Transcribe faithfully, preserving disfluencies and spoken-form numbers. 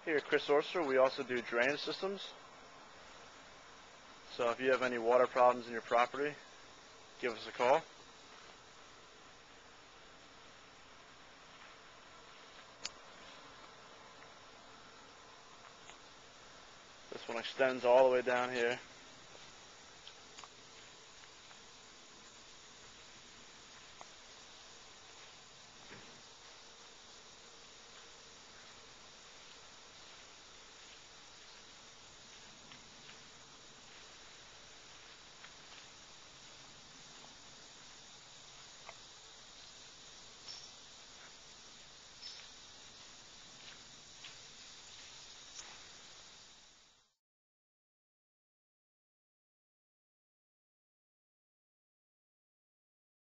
Here at Chris Orser, we also do drainage systems. So if you have any water problems in your property, give us a call. This one extends all the way down here.